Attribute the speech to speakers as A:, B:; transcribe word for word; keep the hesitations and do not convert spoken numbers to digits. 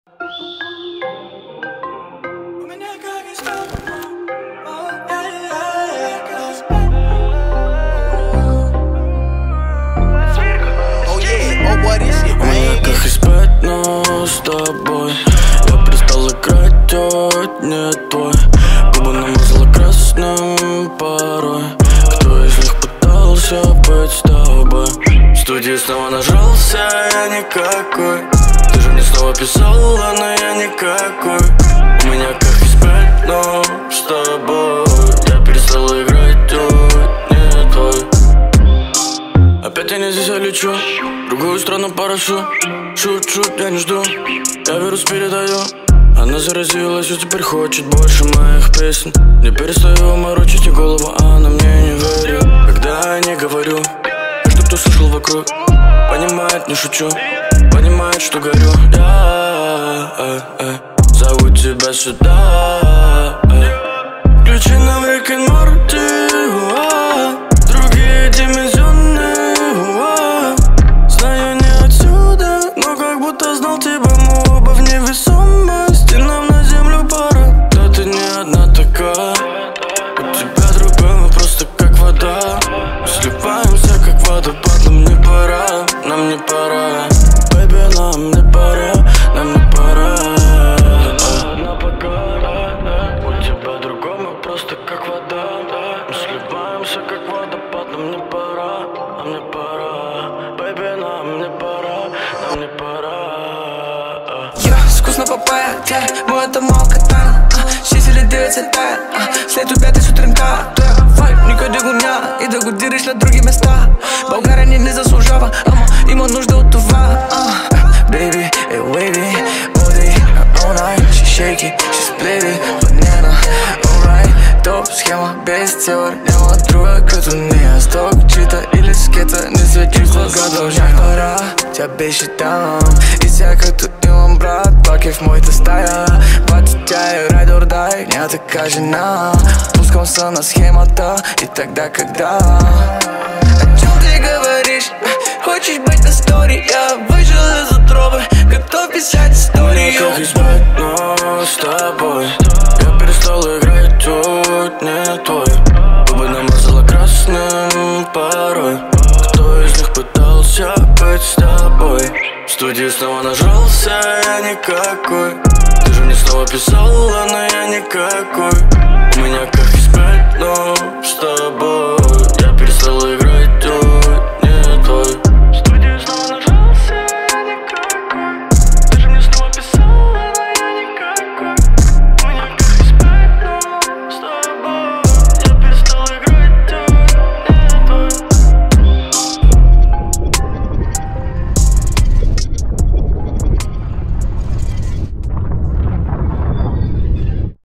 A: Как и спать, но с тобой я перестал играть, от не твой. Губы намазала красным порой. Кто из них пытался быть с тобой? В студии снова нажрался, я никакой. Ты же мне снова писала, но я никакой. У меня как и спать, но с тобой я перестал играть, от не твой. Опять я не здесь, я лечу в другую страну парашу. Шут-шут, я не жду, я вирус передаю. Она заразилась и теперь хочет больше моих песен. Не перестаю морочить ей голову, она мне не верит. Когда я не говорю, каждый, кто слышал вокруг, понимает, не шучу, понимает, что горю. Я э, э, зову тебя сюда, э. Включи нам Рик и Морти, другие дименсионы. Знаю не отсюда, но как будто знал тебя. Мы оба в невесомости, нам на землю пора. Да ты не одна такая, у тебя другой, мы просто как вода. Мы сливаемся как водопад, нам не пора, нам не пора. Бэйби, нам не пора, нам не пора. Одна пока, у тебя другой, мы просто как вода. Мы сливаемся как водопад, нам не пора, нам не пора. Бэйби, нам не пора, нам не пора.
B: Я вкусно папая, yeah, мой это мал катана. шесть или девять цвета, след убитый с утренка. Вайб, никоди гуня, и да гудириш на други места. България не заслужава, ама има нужда от това. Baby, hey wavy, all day, all night. She shake it, she split it, banana, alright. Топ схема без теории, няма друга като нея. Сток, чита или скета, не се чувства гадължах пара. Тя беше там и сега като имам брат, пак е в моята стая. Бати тя е ride or die, няма така жена. Пускам се на схемата и тогда когда. О чем ты говоришь? Хочешь быть на стори? Я вышел из утробы, готов писать историю.
A: Как и спать, но с тобой я перестал играть, тут не твой. Губы намазала красным порой. Кто из них пытался быть с тобой? В студии снова нажрался, я никакой. Ты же мне снова писала, но я никакой. У меня как и спать, но с тобой я перестал играть.